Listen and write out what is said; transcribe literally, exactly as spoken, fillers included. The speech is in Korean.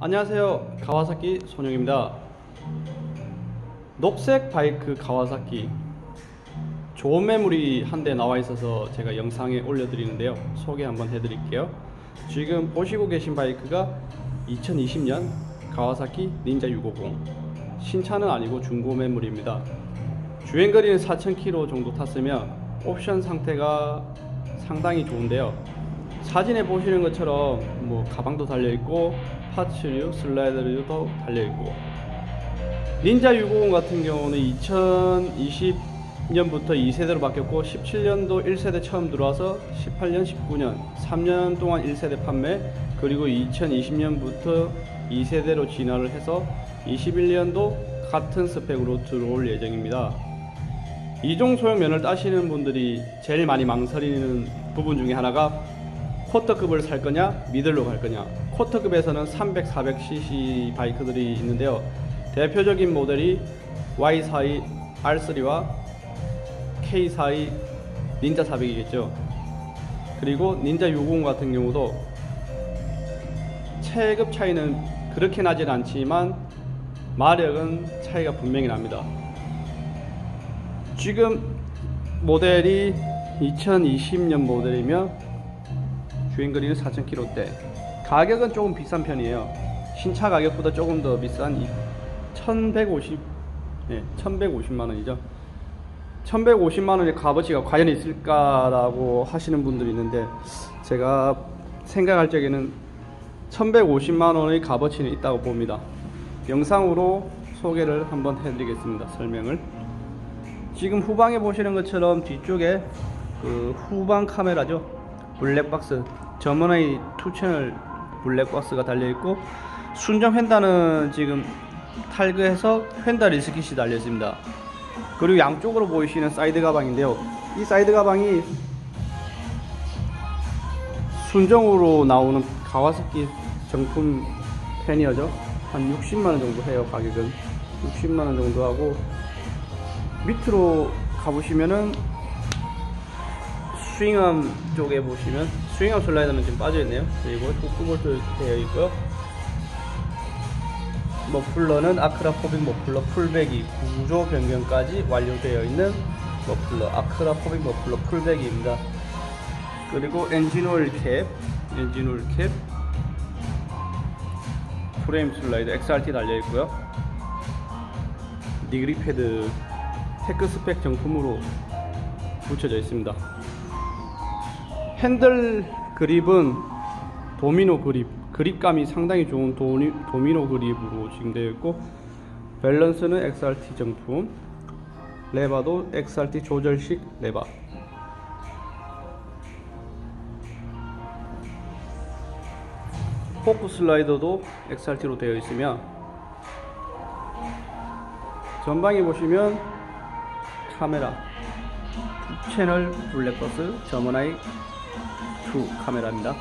안녕하세요, 가와사키 손영입니다. 녹색 바이크 가와사키 좋은 매물이 한 대 나와 있어서 제가 영상에 올려드리는데요, 소개 한번 해드릴게요. 지금 보시고 계신 바이크가 이천이십 년 가와사키 닌자 육오공, 신차는 아니고 중고 매물입니다. 주행거리는 사천 킬로미터 정도 탔으며 옵션 상태가 상당히 좋은데요, 사진에 보시는 것처럼 뭐 가방도 달려있고 파츠류, 슬라이더류도 달려있고, 닌자 육오공 같은 경우는 이천이십 년부터 이 세대로 바뀌었고 십칠 년도 일 세대 처음 들어와서 십팔 년, 십구 년 삼 년 동안 일 세대 판매, 그리고 이천이십 년부터 이 세대로 진화를 해서 이십일 년도 같은 스펙으로 들어올 예정입니다. 이종 소형면허를 따시는 분들이 제일 많이 망설이는 부분 중에 하나가 쿼터급을 살 거냐 미들로 갈 거냐. 쿼터급에서는 삼백, 사백 씨씨 바이크들이 있는데요, 대표적인 모델이 와이 사십이 알 쓰리와 케이 사십이 닌자 사백이겠죠. 그리고 닌자 육오공 같은 경우도 체급 차이는 그렇게 나진 않지만 마력은 차이가 분명히 납니다. 지금 모델이 이천이십 년 모델이며 주행거리는 사천 킬로미터대, 가격은 조금 비싼 편이에요. 신차 가격보다 조금 더 비싼 천백오십, 네, 천백오십만 원이죠. 천백오십만 원의 값어치가 과연 있을까라고 하시는 분들이 있는데, 제가 생각할 적에는 천백오십만 원의 값어치는 있다고 봅니다. 영상으로 소개를 한번 해드리겠습니다. 설명을. 지금 후방에 보시는 것처럼 뒤쪽에 그 후방 카메라죠, 블랙박스, 저번에 투 채널 블랙박스가 달려있고, 순정 휀다는 지금 탈거해서 휀다 리스킷이 달려있습니다. 그리고 양쪽으로 보이시는 사이드 가방인데요, 이 사이드 가방이 순정으로 나오는 가와사키 정품 패니어죠. 한 육십만 원 정도 해요. 가격은 육십만 원 정도 하고, 밑으로 가보시면은 스윙암 쪽에 보시면 스윙암 슬라이더는 지금 빠져있네요. 그리고 후크볼트 되어 있고요. 머플러는 아크라포빅 머플러 풀배기 구조 변경까지 완료되어 있는 머플러, 아크라포빅 머플러 풀배기입니다. 그리고 엔진오일 캡, 엔진오일 캡, 프레임 슬라이더 엑스알티 달려있고요. 니그리 패드 테크스펙 정품으로 붙여져 있습니다. 핸들 그립은 도미노 그립, 그립감이 상당히 좋은 도니, 도미노 그립으로 지금 되어 있고, 밸런스는 엑스알티 정품, 레바도 엑스알티 조절식 레바, 포크 슬라이더도 엑스알티로 되어 있으며, 전방에 보시면 카메라 투 채널 블랙박스 저머나이 투 카메라입니다.